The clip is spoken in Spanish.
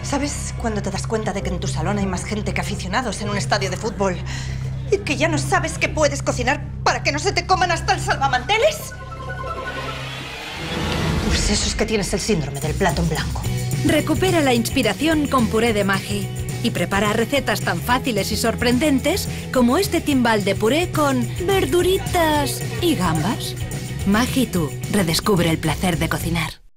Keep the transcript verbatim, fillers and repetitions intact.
¿Sabes cuando te das cuenta de que en tu salón hay más gente que aficionados en un estadio de fútbol? ¿Y que ya no sabes qué puedes cocinar para que no se te coman hasta el salvamanteles? Pues eso es que tienes el síndrome del plato en blanco. Recupera la inspiración con puré de Maggi y prepara recetas tan fáciles y sorprendentes como este timbal de puré con verduritas y gambas. Maggi, tú redescubre el placer de cocinar.